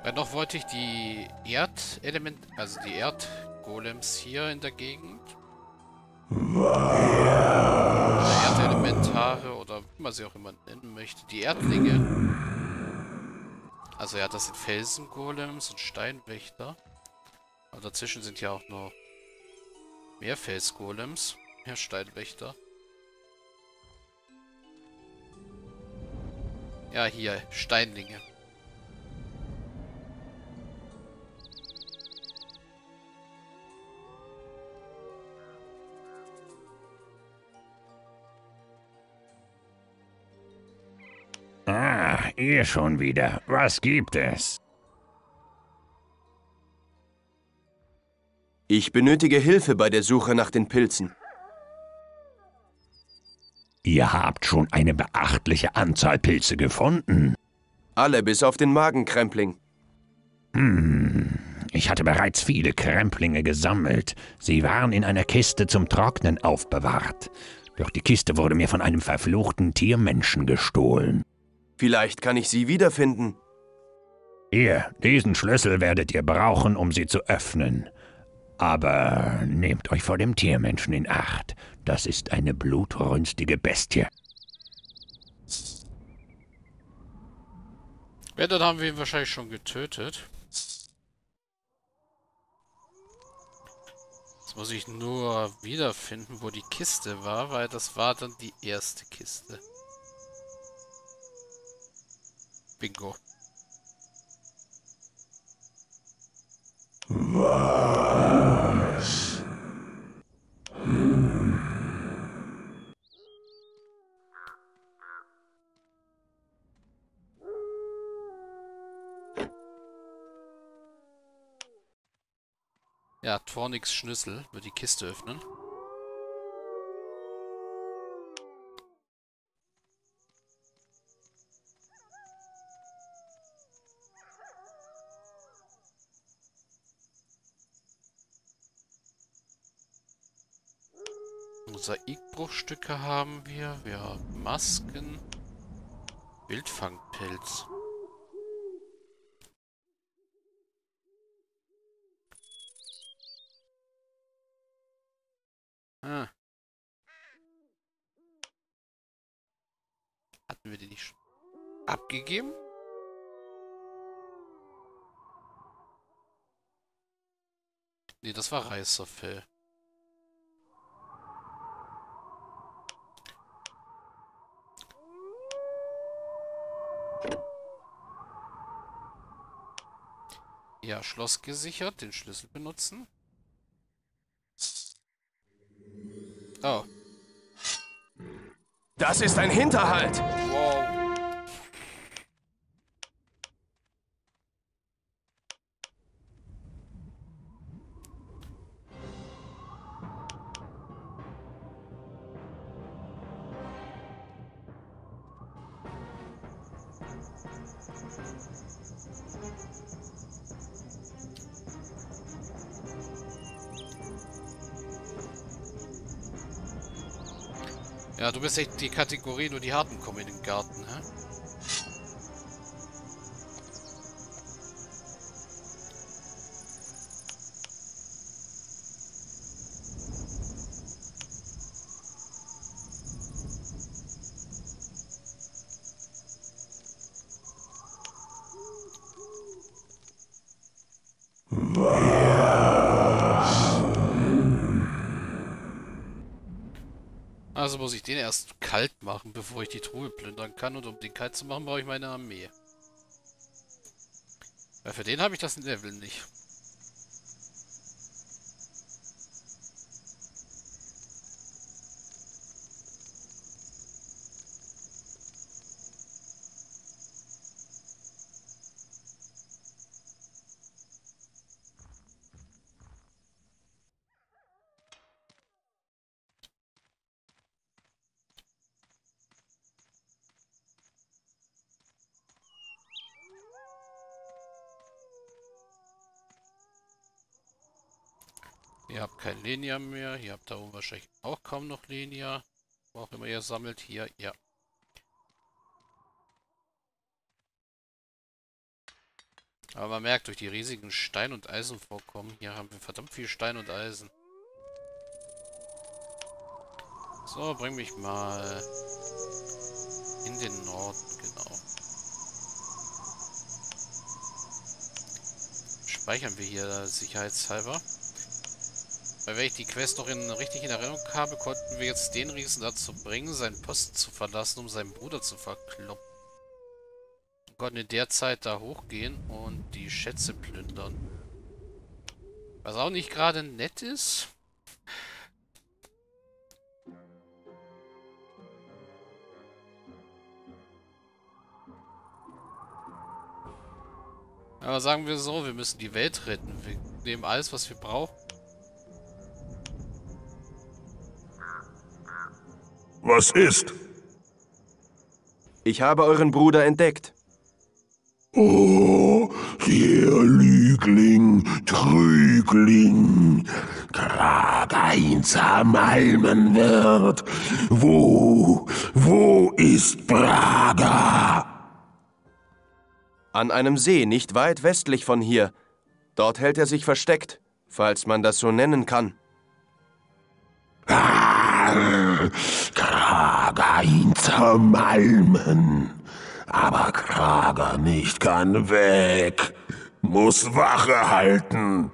Noch wollte ich die also die Erdgolems hier in der Gegend. Oder Erdelementare oder wie man sie auch immer nennen möchte. Die Erdlinge. Also ja, das sind Felsengolems und Steinwächter. Aber dazwischen sind ja auch noch mehr Felsgolems. Mehr Steinwächter. Ja, hier, Steinlinge. Ah, ihr schon wieder. Was gibt es? Ich benötige Hilfe bei der Suche nach den Pilzen. Ihr habt schon eine beachtliche Anzahl Pilze gefunden. Alle bis auf den Magenkrempling. Ich hatte bereits viele Kremplinge gesammelt. Sie waren in einer Kiste zum Trocknen aufbewahrt. Doch die Kiste wurde mir von einem verfluchten Tiermenschen gestohlen. Vielleicht kann ich sie wiederfinden. Hier, diesen Schlüssel werdet ihr brauchen, um sie zu öffnen. Aber nehmt euch vor dem Tiermenschen in Acht. Das ist eine blutrünstige Bestie. Ja, dann haben wir ihn wahrscheinlich schon getötet. Jetzt muss ich nur wiederfinden, wo die Kiste war, weil das war dann die erste Kiste. Bingo. Ja, Tornix Schlüssel wird die Kiste öffnen. Mosaikbruchstücke haben wir. Wir haben Masken. Wildfangpilz. Ah, hatten wir die nicht schon abgegeben? Nee, das war Reißerfell. Ja, Schloss gesichert. Den Schlüssel benutzen. Oh. Das ist ein Hinterhalt! Wow. Ja, du bist echt die Kategorie, nur die Harten kommen in den Garten, hä? Also muss ich den erst kalt machen, bevor ich die Truhe plündern kann. Und um den kalt zu machen, brauche ich meine Armee. Weil für den habe ich das Level nicht. Ihr habt kein Lenia mehr. Ihr habt da oben wahrscheinlich auch kaum noch Lenia. Wo auch immer ihr sammelt. Hier, ja. Aber man merkt, durch die riesigen Stein- und Eisenvorkommen, hier haben wir verdammt viel Stein und Eisen. So, bring mich mal in den Norden, genau. Speichern wir hier sicherheitshalber. Weil wenn ich die Quest noch richtig in Erinnerung habe, konnten wir jetzt den Riesen dazu bringen, seinen Posten zu verlassen, um seinen Bruder zu verkloppen. Wir konnten in der Zeit da hochgehen und die Schätze plündern. Was auch nicht gerade nett ist. Aber sagen wir so, wir müssen die Welt retten. Wir nehmen alles, was wir brauchen. Was ist? Ich habe euren Bruder entdeckt. Oh, der Lügling, Trügling, Krager ihn zermalmen wird. Wo ist Braga? An einem See, nicht weit westlich von hier. Dort hält er sich versteckt, falls man das so nennen kann. Krager ihn zermalmen. Aber Krager nicht kann weg. Muss Wache halten.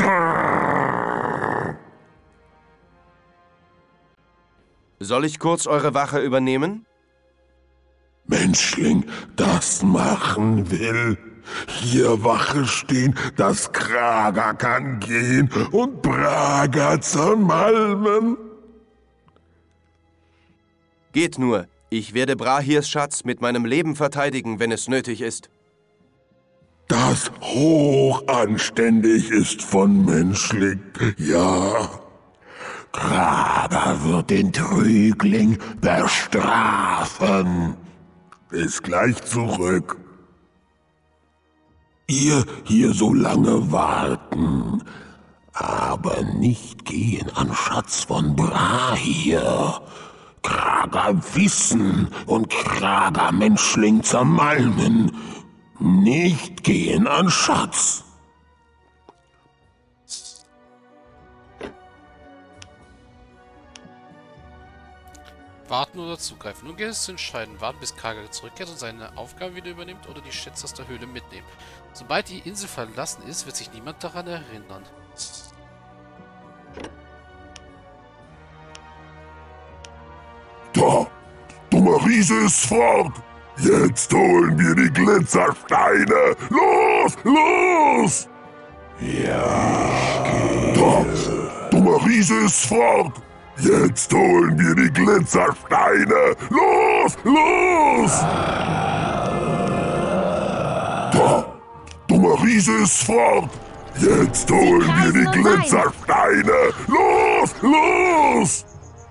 Soll ich kurz eure Wache übernehmen? Menschling das machen will. Hier Wache stehen, dass Krager kann gehen und Braga zermalmen. Geht nur. Ich werde Brahirs Schatz mit meinem Leben verteidigen, wenn es nötig ist. Das hochanständig ist von Menschling, ja. Krager wird den Trügling bestrafen. Bis gleich zurück. Ihr hier so lange warten, aber nicht gehen an Schatz von Brahir. Krager wissen und Krager Menschling zermalmen. Nicht gehen an Schatz. Warten oder zugreifen. Nun gilt es zu entscheiden. Warten, bis Krager zurückkehrt und seine Aufgabe wieder übernimmt oder die Schätze aus der Höhle mitnehmen. Sobald die Insel verlassen ist, wird sich niemand daran erinnern. Da, dummer Riese ist fort. Jetzt holen wir die Glitzersteine. Los, los! Ja. Da, dummer Riese ist fort. Jetzt holen wir die Glitzersteine. Los, los! Da, dummer Riese ist fort. Jetzt holen wir die Glitzersteine. Los, los!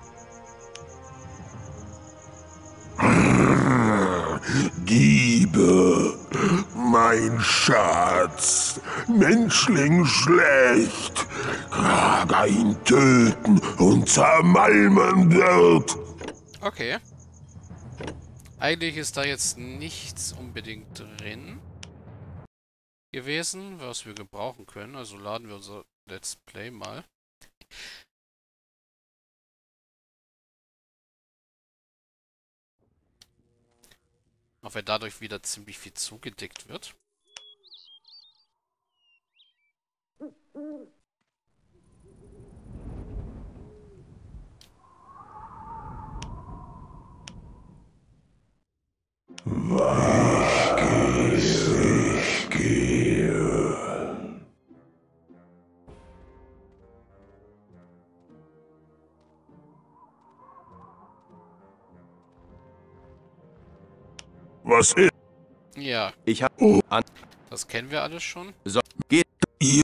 Diebe, mein Schatz, Menschling schlecht, Krager ihn töten und zermalmen wird. Okay. Eigentlich ist da jetzt nichts unbedingt drin gewesen, was wir gebrauchen können. Also laden wir unser Let's Play mal. Auch wenn dadurch wieder ziemlich viel zugedeckt wird. Ich gehe. Was ist? Ja, Ich habe... das kennen wir alles schon. So, geht... Ihr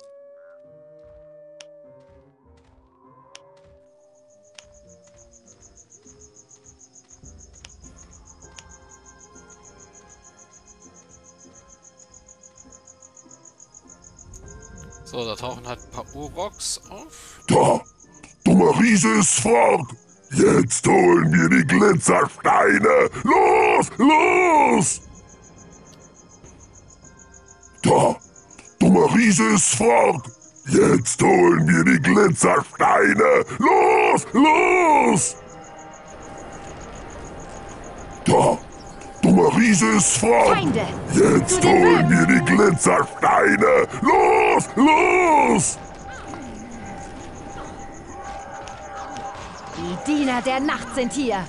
So, da tauchen halt ein paar Uroks auf. Da, dummer Riese ist fort. Jetzt holen wir die Glitzersteine. Los, los! Da, dummer Riese ist fort. Jetzt holen wir die Glitzersteine. Los, los! Da, dummer Riese ist fort. Feinde! Jetzt Zu den holen Bögen! wir die Glitzersteine. Los, los! Die Diener der Nacht sind hier.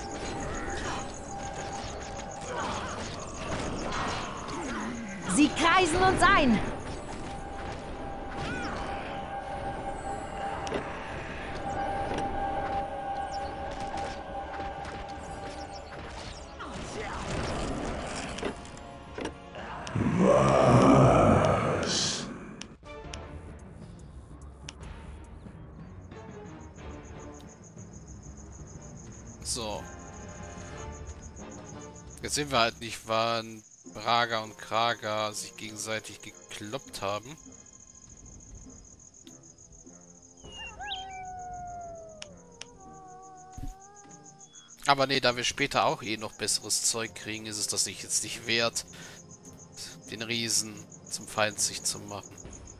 Sie kreisen uns ein. So. Jetzt sehen wir halt nicht, wann Braga und Kraga sich gegenseitig gekloppt haben. Aber nee, da wir später auch eh noch besseres Zeug kriegen, ist es das jetzt nicht wert, den Riesen zum Feind sich zu machen.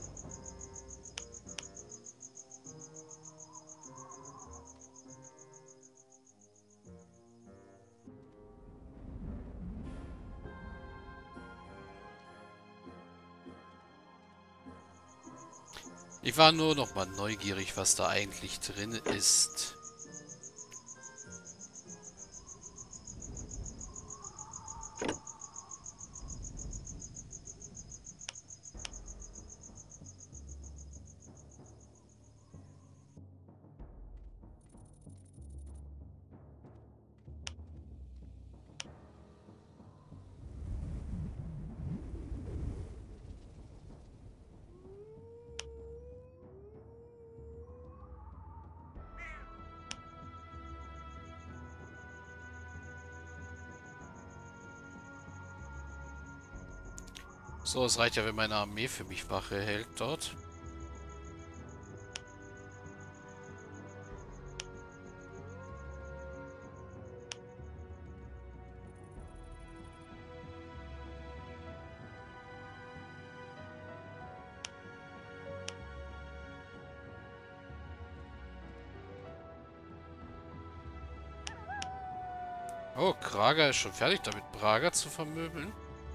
Ich war nur noch mal neugierig, was da eigentlich drin ist. So, es reicht ja, wenn meine Armee für mich Wache hält dort. Oh, Kraga ist schon fertig damit, Braga zu vermöbeln.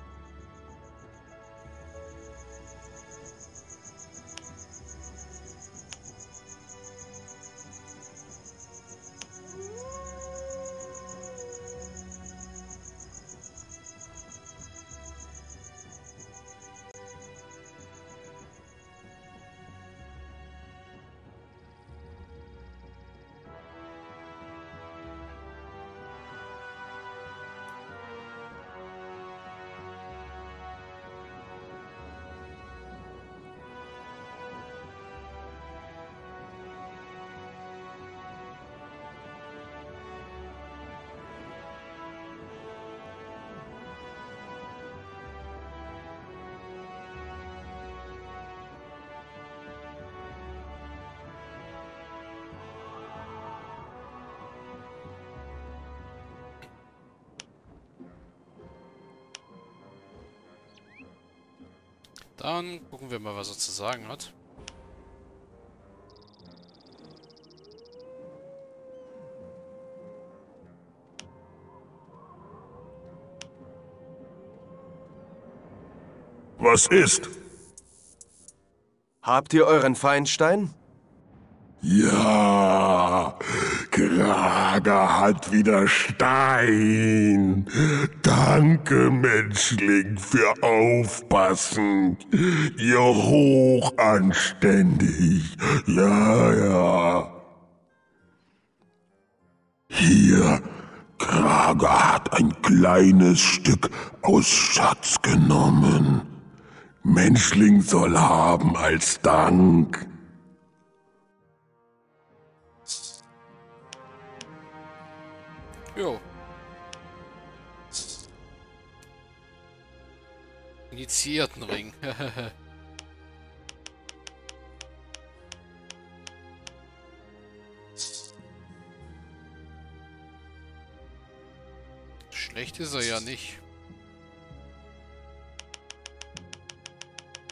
Dann gucken wir mal, was er zu sagen hat. Was ist? Habt ihr euren Feinstein? Ja, Kraga hat wieder Stein. Danke, Menschling, für Aufpassen. Ihr hochanständig. Ja, ja. Hier, Kraga hat ein kleines Stück aus Schatz genommen. Menschling soll haben als Dank. Jo. Initiiertenring. Schlecht ist er ja nicht.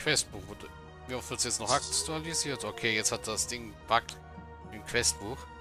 Questbuch. Wie oft wird es jetzt noch aktualisiert? Okay, jetzt hat das Ding Bug im Questbuch.